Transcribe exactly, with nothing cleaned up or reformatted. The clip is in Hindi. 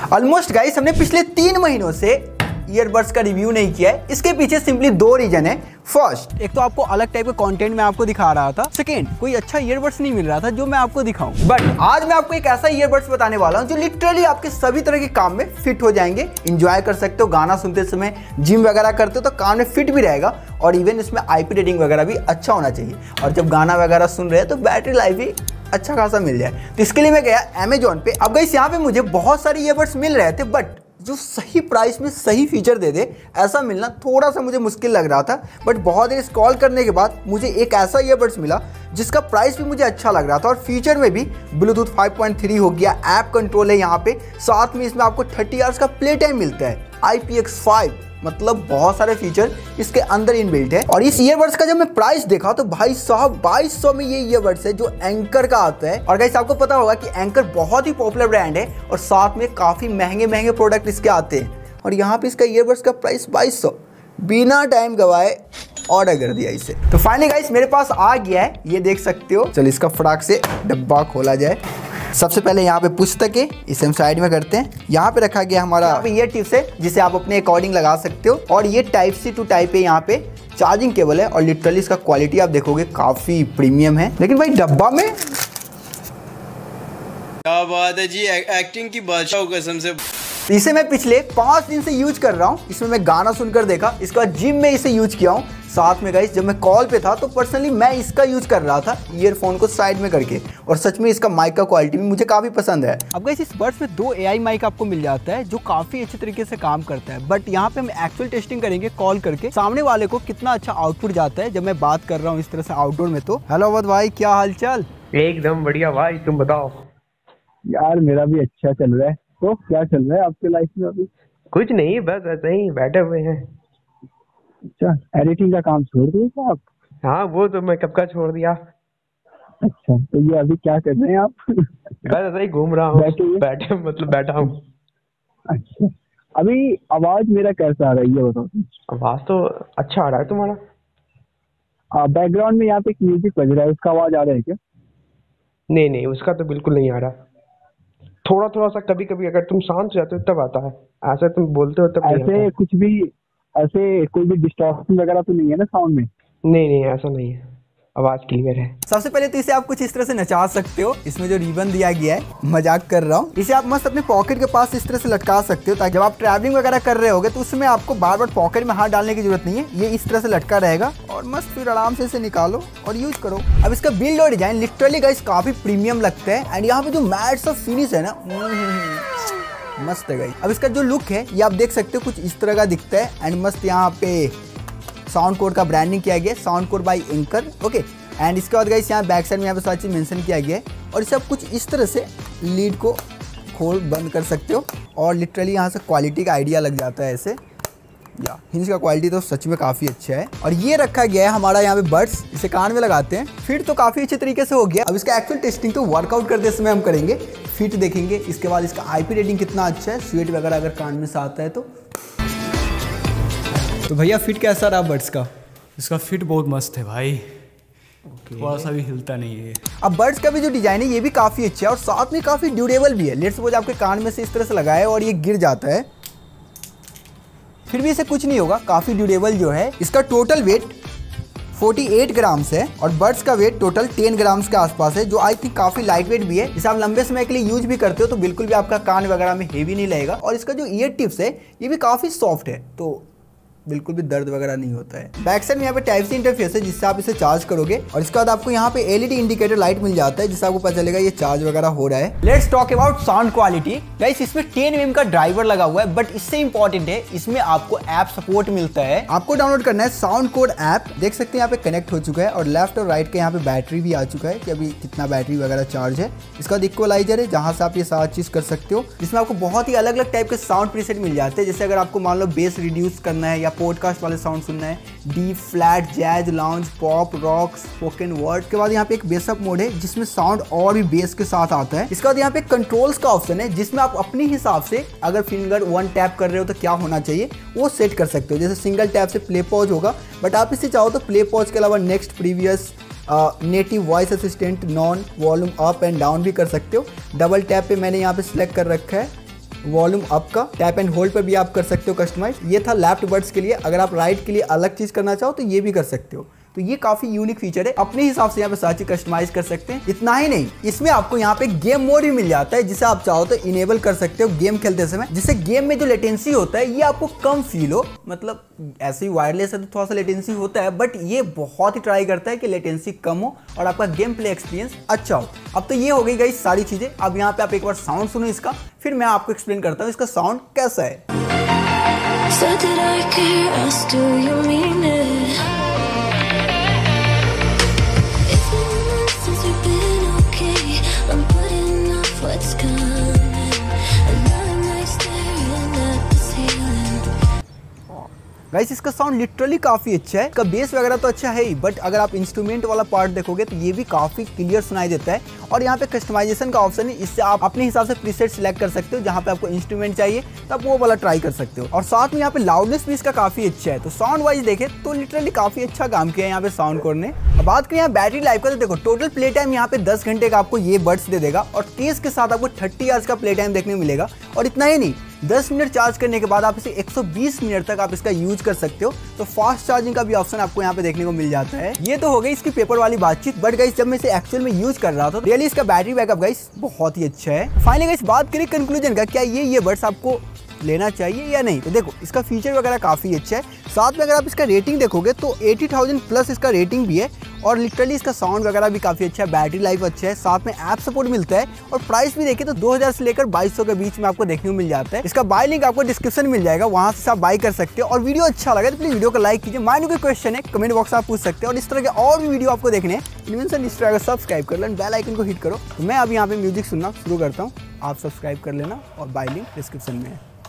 ऑलमोस्ट गाइस हमने पिछले तीन महीनों से ईयरबड्स का रिव्यू नहीं किया है। इसके पीछे सिंपली दो रीजन है। फर्स्ट, एक तो आपको अलग टाइप का कंटेंट मैं आपको दिखा रहा था। सेकंड, कोई अच्छा ईयरबड्स नहीं मिल रहा था जो मैं आपको दिखाऊं। बट आज मैं आपको एक ऐसा ईयरबड्स बताने वाला हूं जो लिटरली आपके सभी तरह के काम में फिट हो जाएंगे। एंजॉय कर सकते हो, गाना सुनते समय, जिम वगैरह करते हो तो कान में फिट भी रहेगा और इवन इसमें आईपी रेटिंग वगैरह भी अच्छा होना चाहिए। और जब गाना वगैरह सुन रहे हैं तो बैटरी लाइफ भी अच्छा खासा मिल जाए। तो इसके लिए मैं गया अमेजोन पे। अब गाइस यहाँ पे मुझे बहुत सारे ईयरबड्स मिल रहे थे, बट जो सही प्राइस में सही फीचर दे दे ऐसा मिलना थोड़ा सा मुझे मुश्किल लग रहा था। बट बहुत देर स्क्रॉल करने के बाद मुझे एक ऐसा ईयरबड्स मिला जिसका प्राइस भी मुझे अच्छा लग रहा था और फीचर में भी ब्लूटूथ फाइव पॉइंट थ्री हो गया, ऐप कंट्रोल है यहाँ पे, साथ में इसमें आपको थर्टी आवर्स का प्ले टाइम मिलता है, आई पी एक्स फाइव, मतलब बहुत सारे फीचर इसके अंदर इनबिल्ट है। और इस ईयरबड्स का जब मैं प्राइस देखा तो भाई साहब बाईस सौ में ये ईयरबड्स है जो एंकर का आता है। और गाइस आपको पता होगा कि एंकर बहुत ही पॉपुलर ब्रांड है और साथ में काफी महंगे महंगे प्रोडक्ट इसके आते हैं। और यहाँ पे इसका ईयरबड्स का प्राइस बाईस सौ, बिना टाइम गवाए ऑर्डर कर दिया इसे। तो फाइनली गाइस मेरे पास आ गया है, ये देख सकते हो। चलो इसका फटाक से डब्बा खोला जाए। सबसे पहले यहाँ पे पुस्तकें, इसे हम साइड में करते हैं। यहाँ पे रखा गया हमारा ये टिप्स है जिसे आप अपने अकॉर्डिंग लगा सकते हो। और ये टाइप सी टू टाइप है, यहाँ पे चार्जिंग केबल है और लिटरली इसका क्वालिटी आप देखोगे काफी प्रीमियम है। लेकिन भाई डब्बा में क्या बात है जी, एक्टिंग की बादशाह कसम से। इसे मैं पिछले पाँच दिन से यूज कर रहा हूँ। इसमें मैं गाना सुनकर देखा, इसका जिम में इसे यूज किया हूँ। साथ में गाइस जब मैं कॉल पे था तो पर्सनली मैं इसका यूज कर रहा था ईयरफोन को साइड में करके, और सच में इसका माइक का क्वालिटी भी मुझे काफी पसंद है। अब गाइस इस बड्स में दो एआई माइक आपको मिल जाता है जो काफी अच्छे तरीके से काम करता है। बट यहाँ पे हम एक्चुअल टेस्टिंग करेंगे कॉल करके, सामने वाले को कितना अच्छा आउटपुट जाता है जब मैं बात कर रहा हूँ इस तरह से आउटडोर में। तो हेलो अवध भाई, क्या हाल चाल? एकदम बढ़िया भाई, तुम बताओ। यार मेरा भी अच्छा चल रहा है। तो क्या चल रहा है आपके लाइफ में अभी? कुछ नहीं, बस ऐसे ही बैठे हुए हैं। अच्छा, एडिटिंग का काम छोड़ दिया क्या आप? हाँ, वो तो मैं कब का छोड़ दिया। अच्छा, तो ये अभी क्या कर रहे हैं आप? बस ऐसे ही घूम रहा हूँ, बैठे बैठे मतलब बैठा हूँ। अच्छा, अभी आवाज मेरा कैसा आ रहा है ये बताओ। आवाज तो अच्छा आ रहा है तुम्हारा। बैकग्राउंड में यहाँ पे एक म्यूजिक बज रहा है, उसका आवाज आ रहा है क्या? नहीं नहीं, उसका तो बिल्कुल नहीं आ रहा। थोड़ा थोड़ा सा कभी कभी अगर तुम शांत जाते हो तब आता है, ऐसे तुम बोलते हो तब नहीं आता। ऐसे कुछ भी, ऐसे कोई भी डिस्टॉर्शन वगैरह तो नहीं है ना साउंड में? नहीं नहीं, ऐसा नहीं है, आवाज क्लियर है। सबसे पहले तो इसे आप कुछ इस तरह से नचा सकते हो। इसमें जो रिबन दिया गया है, मजाक कर रहा हूँ, इसे आप मस्त अपने पॉकेट के पास इस तरह से लटका सकते हो ताकि जब आप ट्रैवलिंग वगैरह कर रहे होगे तो उसमें आपको बार बार पॉकेट में हाथ डालने की जरूरत नहीं है। ये इस तरह से लटका रहेगा और मस्त फिर आराम से इसे निकालो और यूज करो। अब इसका बिल्ड और डिजाइन लिटरली गाइस काफी प्रीमियम लगता है। एंड यहाँ पे जो मैट सा फिनिश है ना, मस्त है गाइस। अब इसका जो लुक है ये आप देख सकते हो, कुछ इस तरह का दिखता है। एंड मस्त यहाँ पे साउंड कोड का ब्रांडिंग किया गया है, Soundcore by Anker, okay. And इसके बाद गाइस यहाँ बैक साइड में यहाँ पे सारी चीज मेंशन किया गया है। और इसे आप कुछ इस तरह से लीड को खोल बंद कर सकते हो और लिटरली यहाँ से क्वालिटी का आइडिया लग जाता है ऐसे। या हिंज का क्वालिटी तो सच में काफ़ी अच्छा है। और ये रखा गया है हमारा यहाँ पे बड्स, इसे कान में लगाते हैं, फिट तो काफ़ी अच्छे तरीके से हो गया। अब इसका एक्चुअल टेस्टिंग तो वर्कआउट करते समय हम करेंगे, फिट देखेंगे, इसके बाद इसका आईपी रेटिंग कितना अच्छा है, स्वेट वगैरह अगर कान में से आता है तो। तो भैया फिट कैसा रहा बड्स का? इसका फिट बहुत मस्त है भाई, थोड़ा सा भी हिलता नहीं है। अब बड्स का भी जो डिजाइन है ये भी काफ़ी अच्छा है और साथ में काफ़ी ड्यूरेबल भी है। लेट्स सपोज आपके कान में से इस तरह से लगाए और ये गिर जाता है, फिर भी इसे कुछ नहीं होगा, काफ़ी ड्यूरेबल जो है। इसका टोटल वेट अड़तालीस ग्राम्स है और बड्स का वेट टोटल दस ग्राम्स के आसपास है, जो आई थिंक काफ़ी लाइट वेट भी है। इसे आप लंबे समय के लिए यूज भी करते हो तो बिल्कुल भी आपका कान वगैरह में हेवी नहीं लगेगा। और इसका जो ईयर टिप्स है ये भी काफ़ी सॉफ्ट है, तो बिल्कुल भी दर्द वगैरह नहीं होता है। बैक साइड में यहाँ पे टाइप सी इंटरफेस है जिससे आप इसे चार्ज करोगे और इसके बाद आपको यहाँ पे एलईडी इंडिकेटर लाइट मिल जाता है जिससे आपको पता चलेगा ये चार्ज वगैरह हो रहा है। Let's talk about sound quality. Guys इसमें टेन एम एम का ड्राइवर लगा हुआ है, बट इससे इंपॉर्टेंट है इसमें आपको ऐप सपोर्ट मिलता है। आपको डाउनलोड करना है साउंड कोड ऐप, देख सकते हैं यहाँ पे कनेक्ट हो चुका है और लेफ्ट और राइट के यहाँ पे बैटरी भी आ चुका है कि अभी कितना बैटरी वगैरह चार्ज है। इसका इक्वलाइजर है जहाँ से आप ये सारी चीज कर सकते हो, जिसमें आपको बहुत ही अलग अलग टाइप के साउंड प्रीसेट मिल जाते हैं। जैसे अगर आपको मान लो बेस रिड्यूस करना है या पॉडकास्ट वाले साउंड सुनना है, default, jazz, lounge, pop, rock, spoken word के बाद यहाँ पे एक बेसअप मोड है जिसमें साउंड और भी बेस के साथ आता है। इसके बाद यहाँ पे कंट्रोल्स का ऑप्शन है जिसमें आप अपने हिसाब से अगर फिंगर वन टैप कर रहे हो तो क्या होना चाहिए वो सेट कर सकते हो। जैसे सिंगल टैप से प्ले पॉज होगा, बट आप इसे चाहो तो प्ले पॉज के अलावा next, previous, native voice assistant, none, volume up and down भी कर सकते हो। डबल टैप पे मैंने यहाँ पे सिलेक्ट कर रखा है वॉल्यूम अप का, टैप एंड होल्ड पे भी आप कर सकते हो कस्टमाइज। ये था लेफ्ट बड्स के लिए। अगर आप राइट के लिए अलग चीज करना चाहो तो ये भी कर सकते हो। तो ये काफी यूनिक फीचर है, अपने हिसाब से यहाँ पे सारी चीज कस्टमाइज कर सकते हैं। इतना ही नहीं, इसमें आपको यहाँ पे गेम मोड भी मिल जाता है, जिसे आप चाहो तो इनेबल कर सकते हो गेम खेलते समय, जिससे गेम में जो लेटेंसी होता है ये आपको कम फील हो। मतलब ऐसे ही वायरलेस है तो थोड़ा सा लेटेंसी होता है, बट ये बहुत ही ट्राई करता है कि लेटेंसी कम हो और आपका गेम प्ले एक्सपीरियंस अच्छा हो। अब तो ये हो गई गाइस सारी चीजें। अब यहाँ पे आप एक बार साउंड सुनो इसका, फिर मैं आपको एक्सप्लेन करता हूँ इसका साउंड कैसा है। गाइस इसका साउंड लिटरली काफी अच्छा है। इसका बेस वगैरह तो अच्छा है ही, बट अगर आप इंस्ट्रूमेंट वाला पार्ट देखोगे तो ये भी काफी क्लियर सुनाई देता है। और यहाँ पे कस्टमाइजेशन का ऑप्शन है, इससे आप अपने हिसाब से प्रीसेट सिलेक्ट कर सकते हो। जहाँ पे आपको इंस्ट्रूमेंट चाहिए तो आप वो वाला ट्राई कर सकते हो। और साथ में यहाँ पे लाउडनेस भी इसका काफी अच्छा है। तो साउंड वाइज देखे तो लिटरली काफी अच्छा काम किया है यहाँ पे साउंड कोर ने। अब बात करें यहाँ बैटरी लाइफ का, तो देखो टोटल प्ले टाइम यहाँ पे दस घंटे का आपको ये बड्स दे देगा और केस के साथ आपको थर्टी आवर्स का प्ले टाइम देखने को मिलेगा। और इतना ही नहीं, दस मिनट चार्ज करने के बाद आप इसे एक सौ बीस मिनट तक आप इसका यूज कर सकते हो। तो फास्ट चार्जिंग का भी ऑप्शन आपको यहाँ पे देखने को मिल जाता है। ये तो हो गई इसकी पेपर वाली बातचीत, बट गाइस जब मैं इसे एक्चुअल में यूज कर रहा था रियली इसका बैटरी बैकअप गाइस बहुत ही अच्छा है। फाइनली गाइस बात करें कंक्लूजन का, क्या ये ये बड्स आपको लेना चाहिए या नहीं, तो देखो इसका फीचर वगैरह काफी अच्छा है। साथ में अगर आप इसका रेटिंग देखोगे तो अस्सी हज़ार प्लस इसका रेटिंग भी है और लिटरली इसका साउंड वगैरह भी काफी अच्छा है, बैटरी लाइफ अच्छा है, साथ में ऐप सपोर्ट मिलता है। और प्राइस भी देखिए तो दो हज़ार से लेकर बाईस सौ के बीच में आपको देखने को मिल जाता है। इसका बाय लिंक आपको डिस्क्रिप्शन में मिल जाएगा, वहां से आप बाय कर सकते हो। और वीडियो अच्छा लगा तो प्लीज वीडियो को लाइक कीजिए। माइंड कोई क्वेश्चन है कमेंट बॉक्स में आप पूछ सकते हैं। और इस तरह के और भी वीडियो आपको देखने हैं, इन्वेंशन इंस्टाग्राम सब्सक्राइब कर लेना, बेल आइकन को हिट करो। तो मैं अब यहाँ पे म्यूजिक सुनना शुरू करता हूँ, आप सब्सक्राइब कर लेना और बाय लिंक डिस्क्रिप्शन में है।